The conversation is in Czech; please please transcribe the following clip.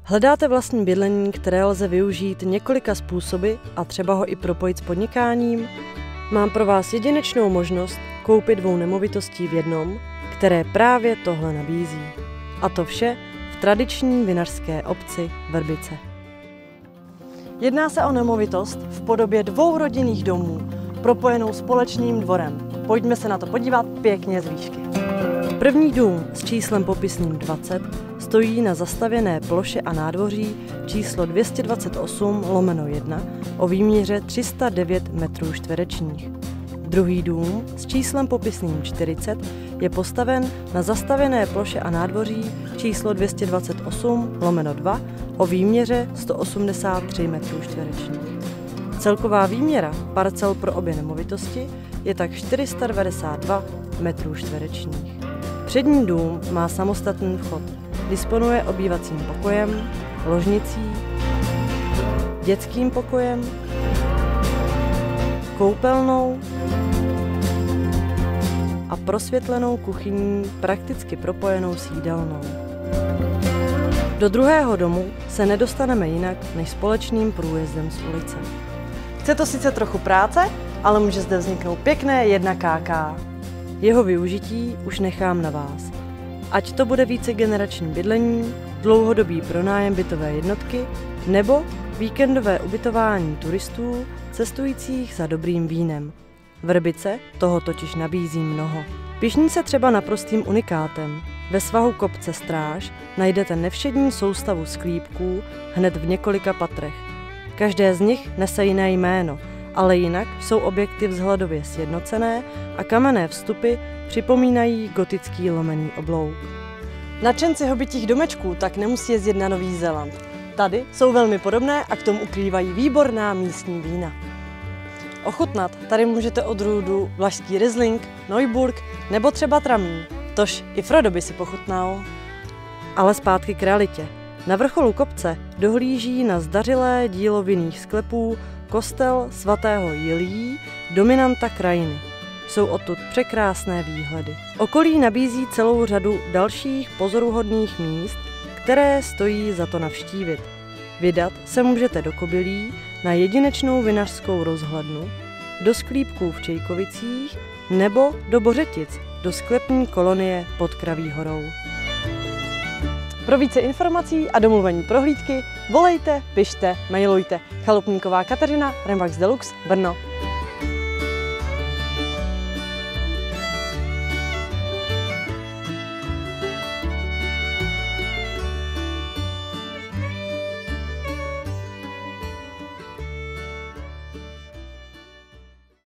Hledáte vlastní bydlení, které lze využít několika způsoby a třeba ho i propojit s podnikáním? Mám pro vás jedinečnou možnost koupit 2 nemovitostí v jednom, které právě tohle nabízí. A to vše v tradiční vinařské obci Vrbice. Jedná se o nemovitost v podobě 2 rodinných domů, propojenou společným dvorem. Pojďme se na to podívat pěkně z výšky. První dům s číslem popisným 20 stojí na zastavěné ploše a nádvoří číslo 228/1 o výměře 309 metrů čtverečních. Druhý dům s číslem popisným 40 je postaven na zastavěné ploše a nádvoří číslo 228/2 o výměře 183 metrů čtverečních. Celková výměra parcel pro obě nemovitosti je tak 492 metrů čtverečních. Přední dům má samostatný vchod, disponuje obývacím pokojem, ložnicí, dětským pokojem, koupelnou a prosvětlenou kuchyní prakticky propojenou s jídelnou. Do druhého domu se nedostaneme jinak než společným průjezdem z ulice. Chce to sice trochu práce, ale může zde vzniknout pěkné 1KK. Jeho využití už nechám na vás. Ať to bude vícegenerační bydlení, dlouhodobý pronájem bytové jednotky nebo víkendové ubytování turistů cestujících za dobrým vínem. Vrbice toho totiž nabízí mnoho. Pišní se třeba naprostým unikátem. Ve svahu kopce Stráž najdete nevšední soustavu sklípků hned v několika patrech. Každé z nich nese jiné jméno, ale jinak jsou objekty vzhledově sjednocené a kamenné vstupy připomínají gotický lomený oblouk. Nadšenci hobitích domečků tak nemusí jezdit na Nový Zéland. Tady jsou velmi podobné a k tomu ukrývají výborná místní vína. Ochutnat tady můžete odrůdu Vlašský Riesling, Neuburg nebo třeba Tramí. Tož i Frodo by si pochutnal. Ale zpátky k realitě. Na vrcholu kopce dohlíží na zdařilé dílo vinných sklepů kostel svatého Jiljí, dominanta krajiny. Jsou odtud překrásné výhledy. Okolí nabízí celou řadu dalších pozoruhodných míst, které stojí za to navštívit. Vydat se můžete do Kobylí na jedinečnou vinařskou rozhlednu, do sklípků v Čejkovicích nebo do Bořetic, do sklepní kolonie pod Kraví horou. Pro více informací a domluvení prohlídky volejte, pište, mailujte. Chalupníková Kateřina, Remax Deluxe, Brno.